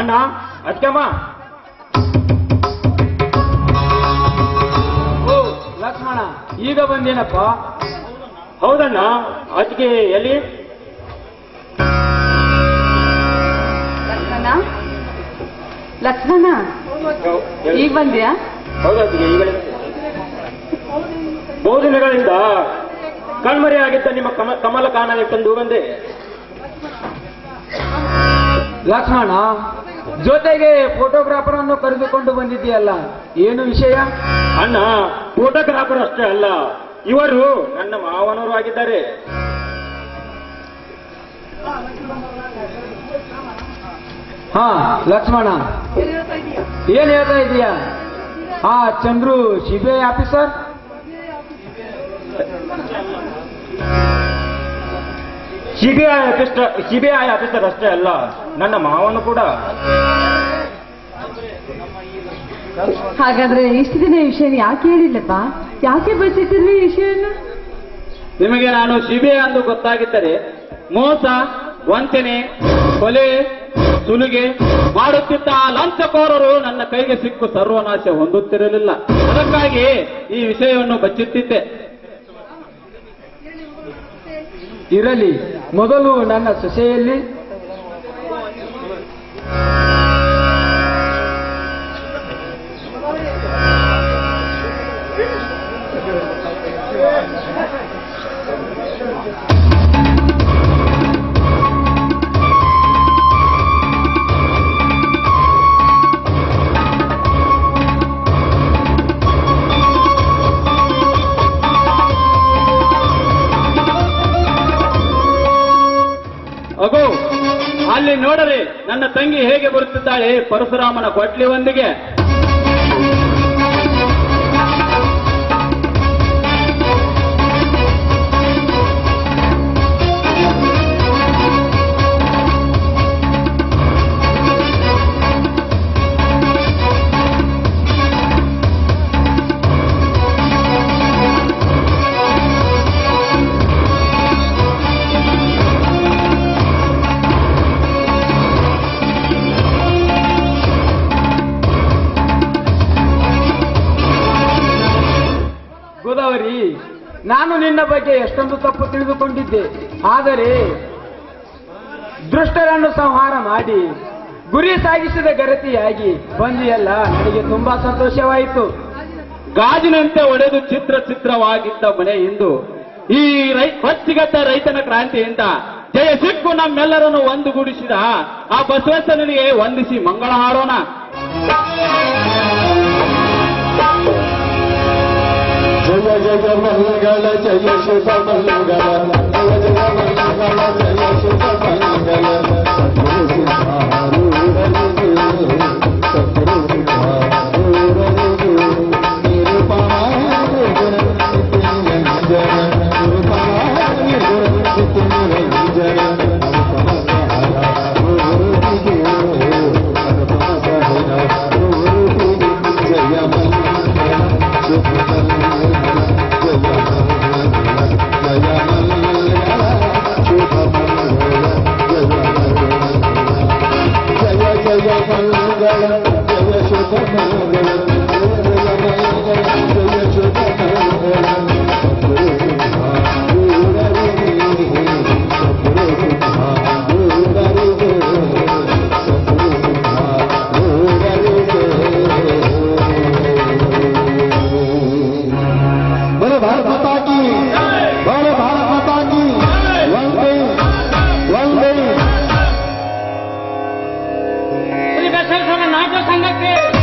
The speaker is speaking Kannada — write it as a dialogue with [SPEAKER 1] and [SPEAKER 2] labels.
[SPEAKER 1] ಅಣ್ಣ ಅದಕ್ಕಮ್ಮ.
[SPEAKER 2] ಓ ಲಕ್ಷ್ಮಣ, ಈಗ ಬಂದೇನಪ್ಪ?
[SPEAKER 1] ಹೌದಣ್ಣ, ಅದಕ್ಕೆ ಎಲ್ಲಿ?
[SPEAKER 3] ಲಕ್ಷ್ಮಣ, ಈಗ ಬಂದ್ಯಾ?
[SPEAKER 1] ಹೌದತ್ತಿಗೆ ಈಗ ಬಹು ದಿನಗಳಿಂದ ಕಣ್ಮರೆ ಆಗಿದ್ದ ನಿಮ್ಮ ಕಮಲ ಕಾಣಲೆ ತಂದು ಬಂದೆ.
[SPEAKER 2] ಲಕ್ಷ್ಮಣ, ಜೊತೆಗೆ ಫೋಟೋಗ್ರಾಫರ್ ಅನ್ನು ಕರೆದುಕೊಂಡು ಬಂದಿದ್ದೀಯಲ್ಲ, ಏನು ವಿಷಯ?
[SPEAKER 1] ಅಣ್ಣ, ಫೋಟೋಗ್ರಾಫರ್ ಅಷ್ಟೇ ಅಲ್ಲ, ಇವರು ನನ್ನ ಮಾವನವರು ಆಗಿದ್ದಾರೆ.
[SPEAKER 2] ಹಾ ಲಕ್ಷ್ಮಣ, ಏನ್ ಹೇಳ್ತಾ ಇದೀಯಾ? ಆ Chandru CBI officer?
[SPEAKER 1] CBI officer ಅಷ್ಟೇ ಅಲ್ಲ, ನನ್ನ ಮಾವನು ಕೂಡ.
[SPEAKER 3] ಹಾಗಾದ್ರೆ ಇಷ್ಟು ದಿನ ಈ ವಿಷಯ ಯಾಕೆ ಹೇಳಿಲ್ಲಪ್ಪ? ಯಾಕೆ ಬಚ್ಚಿಟ್ಟಿರ್ಲಿ ಈ ವಿಷಯವನ್ನು?
[SPEAKER 4] ನಿಮಗೆ ನಾನು ಸಿಬಿಐ ಅಂದು ಗೊತ್ತಾಗಿದ್ದರೆ ಮೋಸ, ವಂಚನೆ, ಕೊಲೆ, ಸುಲಿಗೆ ಮಾಡುತ್ತಿದ್ದ ಲಂಚಕೋರರು ನನ್ನ ಕೈಗೆ ಸಿಕ್ಕು ಸರ್ವನಾಶ ಹೊಂದುತ್ತಿರಲಿಲ್ಲ. ಅದಕ್ಕಾಗಿ ಈ ವಿಷಯವನ್ನು ಬಚ್ಚಿಟ್ಟಿದ್ದೆ.
[SPEAKER 2] ಇರಲಿ, ಮೊದಲು ನನ್ನ ಸೊಸೆಯಲ್ಲಿ
[SPEAKER 4] ಅಗೋ ಅಲ್ಲಿ ನೋಡರೆ ನನ್ನ ತಂಗಿ ಹೇಗೆ ಬರುತ್ತಿದ್ದಾಳೆ ಪರಶುರಾಮನ ಕೊಟ್ಲಿಯೊಂದಿಗೆ.
[SPEAKER 2] ಗೋದಾವರಿ, ನಾನು ನಿನ್ನ ಬಗ್ಗೆ ಎಷ್ಟೊಂದು ತಪ್ಪು ತಿಳಿದುಕೊಂಡಿದ್ದೆ. ಆದರೆ ದುಷ್ಟರನ್ನು ಸಂಹಾರ ಮಾಡಿ ಗುರಿ ಸಾಗಿಸಿದ ಗರತಿಯಾಗಿ ಬಂದಿಯಲ್ಲ, ನನಗೆ ತುಂಬಾ ಸಂತೋಷವಾಯಿತು.
[SPEAKER 4] ಗಾಜಿನಂತೆ ಒಡೆದು ಚಿತ್ರವಾಗಿದ್ದ ಮನೆ ಇಂದು ಈ ಹೊಚ್ಚಿಗದ್ದ ರೈತನ ಕ್ರಾಂತಿಯಿಂದ ಜಯ ಸಿಕ್ಕು ನಮ್ಮೆಲ್ಲರನ್ನು ಒಂದುಗೂಡಿಸಿದ ಆ ಬಸವೇಶ್ವರನಿಗೆ ವಂದಿಸಿ ಮಂಗಳ ಹಾಡೋಣ.
[SPEAKER 5] ಜಯ ಜಯ ಮಂಗಳ ಜಯ ಶುಭ ಮಂಗಳ, ಜಯ ಜಯ ಮಂಗಳ ಜಯ ಶುಭ ಮಂಗಳ. ಸದ್ಗುರು ಸಿದ್ಧಾರೂಢನಿಗೆ, ಸದ್ಗುರು ಸಿದ್ಧಾರೂಢನಿಗೆ, ನಿರುಪಮಾನ ಗುಣನಿತ್ಯಂಜನ, ನಿರುಪಮಾನ ಗುಣನಿತ್ಯಂಜನ, ಅನುಪಮ ಸಹನ ಗುರುತಿಗೆ, ಅನುಪಮ ಸಹನ ಗುರುತಿಗೆ. ಜಯ ಮಂಗಳ ಶುಭ
[SPEAKER 4] ನಾಟ್ಯ ಸಂಘಕ್ಕೆ